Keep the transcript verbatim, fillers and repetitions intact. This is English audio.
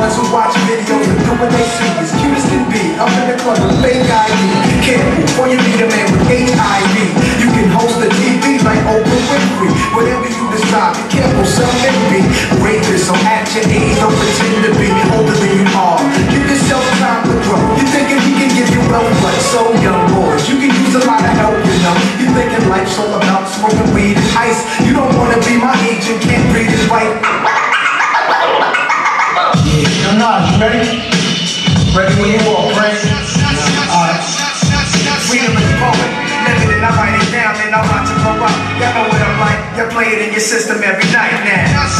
girls who watch videos and do what they see. As cute as can be, up in the club with fake I D. Careful, before you meet a man with H I V. You can host the T V like Oprah Winfrey. Whatever you decide, be careful, some may be rapists, so at your age, don't pretend to be older than you are. Give yourself time to grow. You thinking he can give you wealth, but so young boys, you can use a lot of help, you know. You thinking life's all about smoking weed and ice. You don't wanna be my age and can't read and write. Yeah, Nas, you ready? Ready when you walk, right? Alright. Freedom is poet. Living it, I write it down, then I watch it grow up. Y'all know what I'm like. You play it in your system every night now.